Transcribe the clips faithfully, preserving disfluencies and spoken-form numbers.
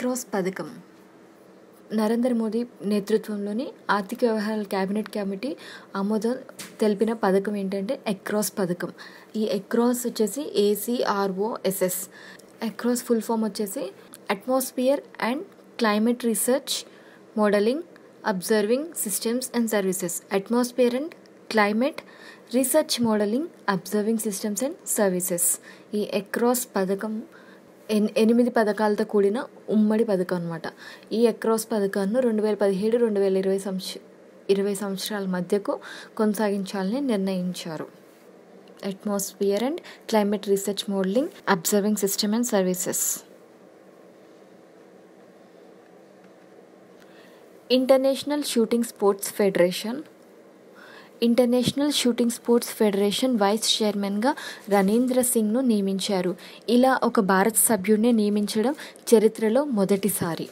Across పథకం నరేంద్ర మోదీ నేతృత్వంలోని ఆర్థిక వ్యవహారాల క్యాబినెట్ కమిటీ ఆమోదం తెలిపిన పథకం ఏంటంటే అక్రాస్ పథకం. ఈ అక్రాస్ వచ్చేసి ఏసీఆర్ఓఎస్ఎస్. అక్రాస్ ఫుల్ ఫామ్ వచ్చేసి atmosphere and climate research modelling observing systems and services. Atmosphere and climate research modelling observing systems and services. ఈ అక్రాస్ పథకం ఎన్ ఎనిమిది పథకాలతో కూడిన ఉమ్మడి పథకం అనమాట. ఈ అక్రాస్ పథకాన్ని రెండు వేల పదిహేడు రెండు వేల ఇరవై సంవత్స ఇరవై సంవత్సరాల మధ్యకు కొనసాగించాలని నిర్ణయించారు. Atmosphere and climate research modelling observing system and services. International shooting sports federation international shooting sports federation vice చైర్మన్గా రణీంద్ర సింగ్ను నియమించారు. ఇలా ఒక భారత సభ్యుడిని నియమించడం చరిత్రలో మొదటిసారి.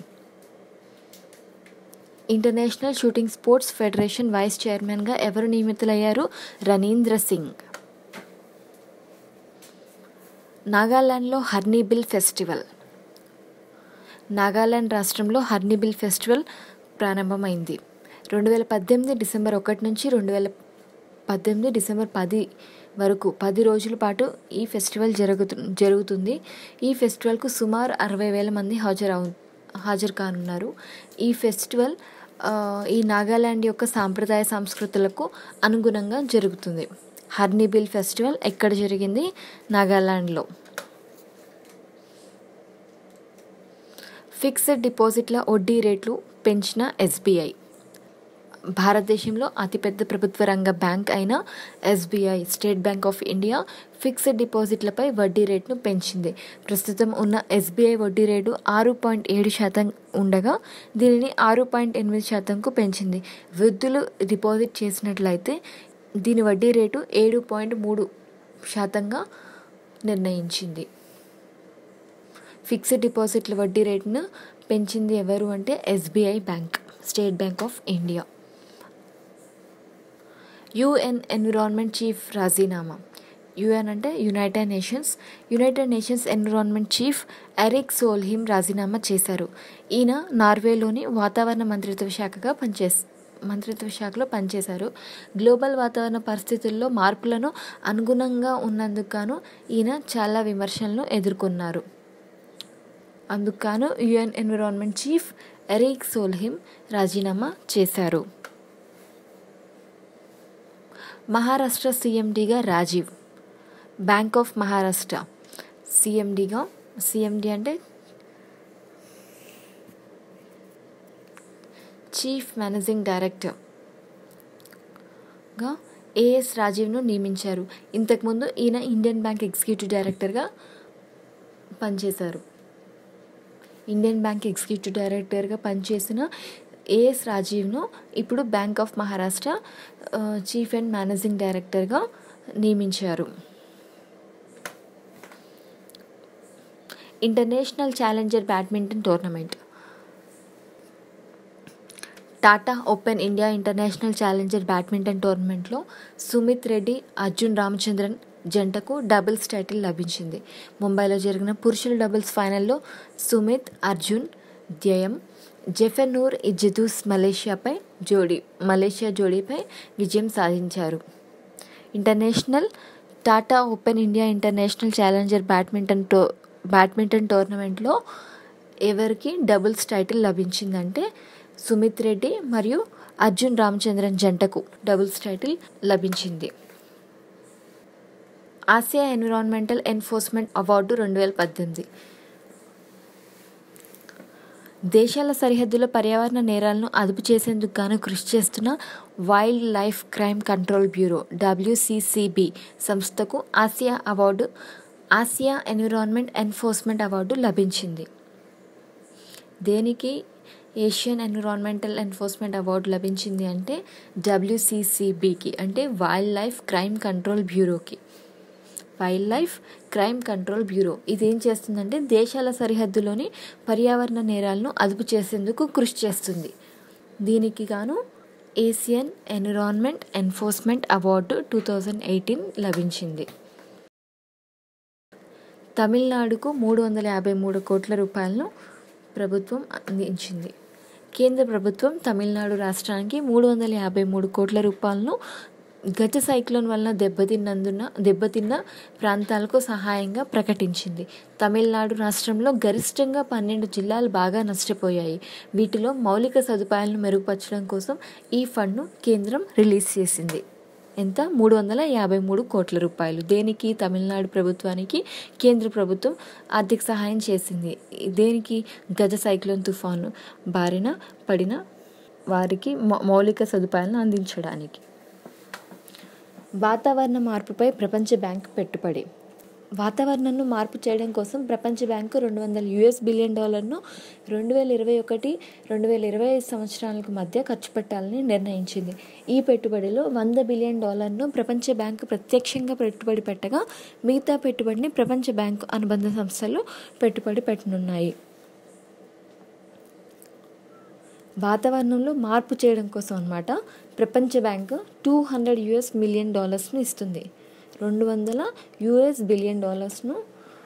International shooting sports federation vice చైర్మన్గా ఎవరు నియమితులయ్యారు? రణీంద్ర సింగ్. నాగాలాండ్లో హర్నీబిల్ ఫెస్టివల్. నాగాలాండ్ రాష్ట్రంలో హర్నీబిల్ ఫెస్టివల్ ప్రారంభమైంది. రెండు వేల పద్దెనిమిది డిసెంబర్ ఒకటి నుంచి రెండు వేల పద్దెనిమిది డిసెంబర్ పది వరకు పది రోజుల పాటు ఈ ఫెస్టివల్ జరుగుతు జరుగుతుంది ఈ ఫెస్టివల్కు సుమారు అరవై వేల మంది హాజరవు హాజరు కానున్నారు. ఈ ఫెస్టివల్ ఈ నాగాలాండ్ యొక్క సాంప్రదాయ సంస్కృతులకు అనుగుణంగా జరుగుతుంది. హర్నీబిల్ ఫెస్టివల్ ఎక్కడ జరిగింది? నాగాలాండ్లో. ఫిక్స్డ్ డిపాజిట్ల వడ్డీ రేట్లు పెంచిన ఎస్బీఐ. భారతదేశంలో అతిపెద్ద ప్రభుత్వ రంగ బ్యాంక్ అయిన SBI State Bank of India fixed డిపాజిట్లపై వడ్డీ రేటును పెంచింది. ప్రస్తుతం ఉన్న ఎస్బీఐ వడ్డీ రేటు ఆరు పాయింట్ ఏడు శాతం ఉండగా దీనిని ఆరు పాయింట్ ఎనిమిది శాతంకు పెంచింది. వృద్ధులు డిపాజిట్ చేసినట్లయితే దీని వడ్డీ రేటు ఏడు పాయింట్ మూడు శాతంగా నిర్ణయించింది. ఫిక్స్డ్ డిపాజిట్ల వడ్డీ రేటును పెంచింది ఎవరు అంటే SBI bank State Bank of India. UN environment chief రాజీనామా. యుఎన్ అంటే United Nations. United Nations environment chief Erik Solheim రాజీనామా చేశారు. ఈయన నార్వేలోని వాతావరణ మంత్రిత్వ శాఖగా పనిచేసి మంత్రిత్వ శాఖలో పనిచేశారు. గ్లోబల్ వాతావరణ పరిస్థితుల్లో మార్పులను అనుగుణంగా ఉన్నందుకు గాను ఈయన చాలా విమర్శలను ఎదుర్కొన్నారు. అందుకు గాను UN environment chief Erik Solheim రాజీనామా చేశారు. మహారాష్ట్ర సీఎండీగా రాజీవ్. బ్యాంక్ ఆఫ్ మహారాష్ట్ర సీఎండీగా సీఎండీ అంటే చీఫ్ మేనేజింగ్ డైరెక్టర్గా ఏఎస్ రాజీవ్ను నియమించారు. ఇంతకుముందు ఈయన ఇండియన్ బ్యాంక్ ఎగ్జిక్యూటివ్ డైరెక్టర్గా పనిచేశారు. ఇండియన్ బ్యాంక్ ఎగ్జిక్యూటివ్ డైరెక్టర్గా పనిచేసిన ఏఎస్ రాజీవ్ను ఇప్పుడు bank of Maharashtra chief and managing డైరెక్టర్గా నియమించారు. International challenger badminton tournament. Tata open India international challenger badminton టోర్నమెంట్లో సుమిత్ రెడ్డి అర్జున్ రామచంద్రన్ జంటకు డబుల్స్ టైటిల్ లభించింది. ముంబైలో జరిగిన పురుషుల డబుల్స్ ఫైనల్లో సుమిత్ అర్జున్ ద్వయం జెఫెనూర్ ఇజ్జదూస్ మలేషియాపై జోడీ మలేషియా జోడీపై విజయం సాధించారు. International Tata open India international challenger badminton టో బ్యాడ్మింటన్ టోర్నమెంట్లో ఎవరికి డబుల్స్ టైటిల్ లభించిందంటే సుమిత్ రెడ్డి మరియు అర్జున్ రామచంద్రన్ జంటకు డబుల్స్ టైటిల్ లభించింది. ఆసియా ఎన్విరాన్మెంటల్ ఎన్ఫోర్స్మెంట్ అవార్డు రెండు వేల పద్దెనిమిది. దేశాల సరిహద్దుల పర్యావరణ నేరాలను అదుపు చేసేందుకు గాను కృషి చేస్తున్న wildlife crime control bureau WCCB సంస్థకు Asia award Asia environment enforcement award లభించింది. దేనికి ఏషియన్ ఎన్విరాన్మెంటల్ ఎన్ఫోర్స్మెంట్ అవార్డు లభించింది అంటే డబ్ల్యూసీసీబీకి అంటే వైల్డ్ లైఫ్ క్రైమ్ కంట్రోల్ బ్యూరోకి. Wildlife crime control bureau ఇదేం చేస్తుందంటే దేశాల సరిహద్దులోని పర్యావరణ నేరాలను అదుపు చేసేందుకు కృషి చేస్తుంది. దీనికి గాను Asian environment enforcement award two thousand eighteen లభించింది. తమిళనాడుకు మూడు వందల యాభై మూడు కోట్ల రూపాయలను ప్రభుత్వం అందించింది. కేంద్ర ప్రభుత్వం తమిళనాడు రాష్ట్రానికి మూడు వందల యాభై మూడు కోట్ల రూపాయలను గజ సైక్లోన్ వలన దెబ్బతిన్నందున దెబ్బతిన్న ప్రాంతాలకు సహాయంగా ప్రకటించింది. తమిళనాడు రాష్ట్రంలో గరిష్టంగా పన్నెండు జిల్లాలు బాగా నష్టపోయాయి. వీటిలో మౌలిక సదుపాయాలను మెరుగుపరచడం కోసం ఈ ఫండ్ను కేంద్రం రిలీజ్ చేసింది. ఎంత? మూడు వందల యాభై మూడు కోట్ల రూపాయలు. దేనికి? తమిళనాడు ప్రభుత్వానికి కేంద్ర ప్రభుత్వం ఆర్థిక సహాయం చేసింది. దేనికి? గజ సైక్లోన్ తుఫాను బారిన పడిన వారికి మౌలిక సదుపాయాలను అందించడానికి. వాతావరణ మార్పుపై ప్రపంచ బ్యాంక్ పెట్టుబడి. వాతావరణాన్ని మార్పు చేయడం కోసం ప్రపంచ బ్యాంకు రెండు వందల యుఎస్ బిలియన్ డాలర్ను రెండు వేల ఇరవై ఒకటి రెండు వేల ఇరవై ఐదు సంవత్సరాలకు మధ్య ఖర్చు పెట్టాలని నిర్ణయించింది. ఈ పెట్టుబడిలో వంద బిలియన్ డాలర్ను ప్రపంచ బ్యాంకు ప్రత్యక్షంగా పెట్టుబడి పెట్టగా మిగతా పెట్టుబడిని ప్రపంచ బ్యాంకు అనుబంధ సంస్థలు పెట్టుబడి పెట్టనున్నాయి. వాతావరణంలో మార్పు చేయడం కోసం అన్నమాట ప్రపంచ bank two hundred US million డాలర్స్ను ఇస్తుంది. రెండు వందల యుఎస్ బిలియన్ డాలర్స్ను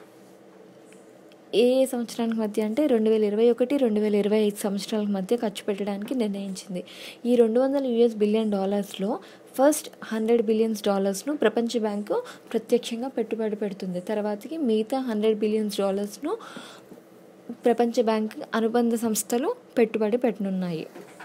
ఏ ఏ సంవత్సరానికి మధ్య అంటే రెండు వేల ఇరవై ఒకటి రెండు వేల ఇరవై ఐదు సంవత్సరాల మధ్య ఖర్చు పెట్టడానికి నిర్ణయించింది. ఈ రెండు వందల యుఎస్ బిలియన్ డాలర్స్లో ఫస్ట్ హండ్రెడ్ బిలియన్స్ డాలర్స్ను ప్రపంచ బ్యాంకు ప్రత్యక్షంగా పెట్టుబడి పెడుతుంది. తర్వాతకి మిగతా హండ్రెడ్ బిలియన్స్ డాలర్స్ను ప్రపంచ బ్యాంకు అనుబంధ సంస్థలు పెట్టుబడి పెట్టనున్నాయి.